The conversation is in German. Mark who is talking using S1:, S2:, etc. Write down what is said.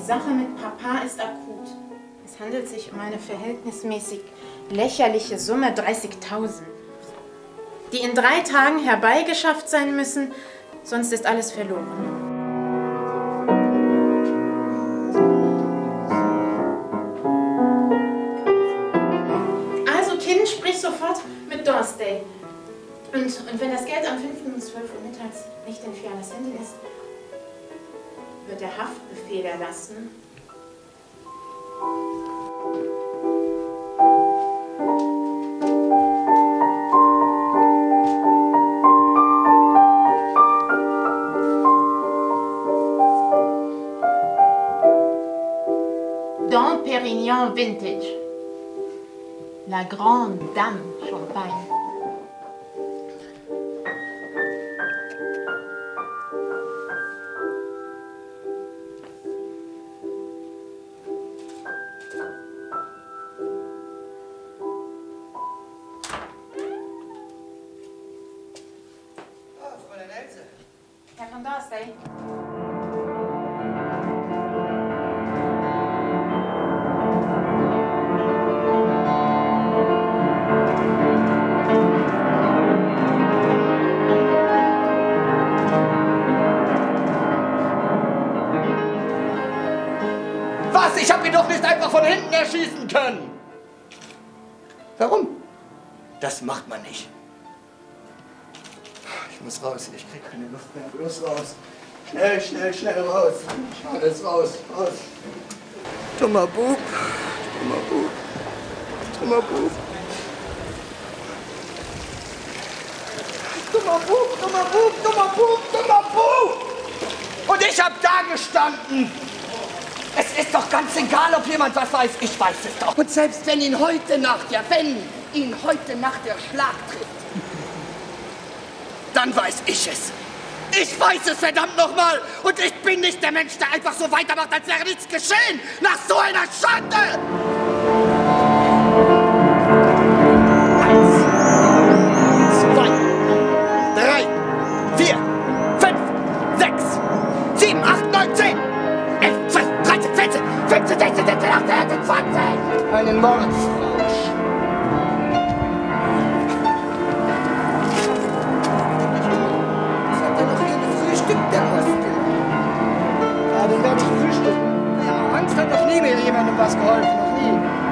S1: Die Sache mit Papa ist akut. Es handelt sich um eine verhältnismäßig lächerliche Summe, 30.000, die in 3 Tagen herbeigeschafft sein müssen, sonst ist alles verloren. Also Kind, sprich sofort mit Dorsday. Und wenn das Geld am 5. um 12 Uhr mittags nicht in Fianas Händen ist, wird der Haftbefehl erlassen. Dom Pérignon Vintage. La Grande Dame Champagne. Herr von Dorsday.
S2: Was? Ich hab ihn doch nicht einfach von hinten erschießen können! Warum? Das macht man nicht. Ich muss raus, ich krieg keine Luft mehr. Bloß raus. Schnell, schnell, schnell raus. Alles raus, raus. Dummer Bub. Dummer Bub. Dummer Bub. Dummer Bub, dummer Bub, dummer Bub, dummer Bub! Und ich hab da gestanden! Es ist doch ganz egal, ob jemand was weiß. Ich weiß es doch. Und selbst wenn ihn heute Nacht, ja wenn ihn heute Nacht der Schlag trifft, dann weiß ich es. Ich weiß es, verdammt nochmal. Und ich bin nicht der Mensch, der einfach so weitermacht, als wäre nichts geschehen. Nach so einer Schande. 1, 2, 3, 4, 5, 6, 7, 8, 9, 10, 11, 12, 13, 14, 15, 16, 17, 18, 19, 20. Einen Mordsrausch. Ja, den werde ich frühstücken. Ja, Angst hat noch nie mehr jemandem was geholfen, noch nie.